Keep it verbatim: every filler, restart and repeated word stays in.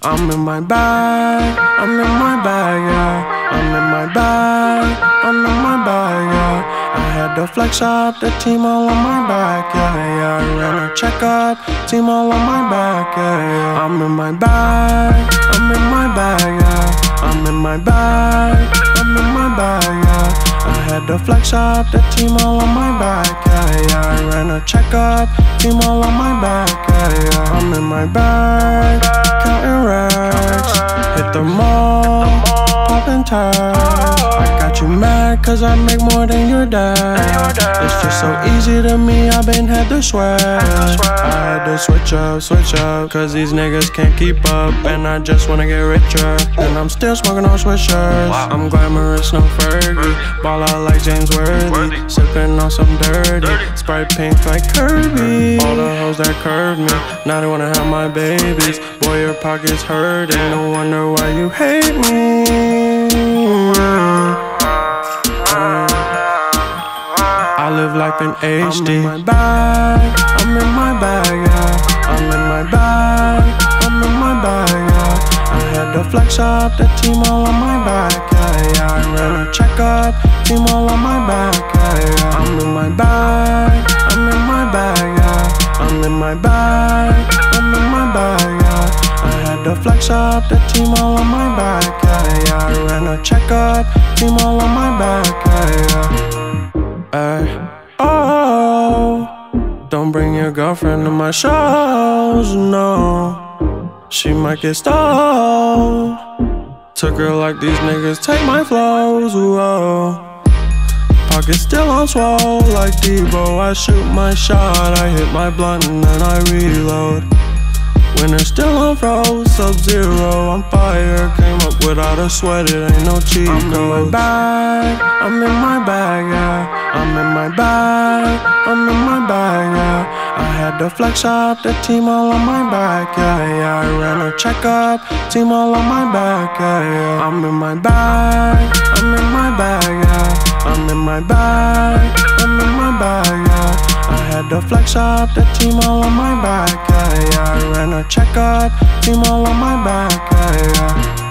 I'm in my bag, I'm in my bag, yeah. I'm in my bag, I'm in my bag, yeah. I had to flex up, the team all on my back, yeah, yeah. I ran a checkup, team all on my back, yeah, yeah. I'm in my bag, I'm in my bag, yeah. I'm in my bag, I'm in my bag, yeah. I had to flex up, the team all on my back, yeah, yeah. I ran a checkup, team all on my back, yeah, yeah. I'm in my bag, counting racks, hit the mall, popping tags. I got you mad cause I make more than your dad. It's just so easy to me, I been had to sweat. I had to switch up, switch up, cause these niggas can't keep up. And I just wanna get richer, and I'm still smoking on swishers. I'm glamorous, no Fergie, ball out like James Worthy, sipping on some dirty, Sprite pink like Kirby. All the hoes that curved me, now they wanna have my babies. Boy, your pockets hurting, no wonder why you hate me. I live life in H D. I'm in my bag, I'm in my bag, yeah. I'm in my bag, I'm in my bag, yeah. I had to flex up, the team all on my back, yeah, yeah. I ran a checkup, team all on my back, yeah, yeah. I'm in my bag, I'm in my bag, yeah. I'm in my bag, I'm in my bag, yeah. I had to flex up, the team all on my back, yeah, yeah. I ran a checkup, team all on my back, yeah, yeah. Ay, oh, don't bring your girlfriend to my shows, no. She might get stalled. Took her like these niggas take my flows, whoa. Pockets still on swole like Debo. I shoot my shot, I hit my blunt and then I reload. Winter still on froze, sub-zero, I'm fire. Came up without a sweat, it ain't no cheat code. I'm in my bag, I'm in my bag, yeah. I'm in my bag, I'm in my bag, yeah. I had to flex up, the team all on my back, yeah, yeah. I ran a checkup, team all on my back, yeah, yeah. I'm in my bag, I'm in my bag, yeah. I'm in my bag, I'm in my bag, yeah. I had to flex up, the team all on my back, yeah, yeah. I ran a checkup, team all on my back, yeah, yeah.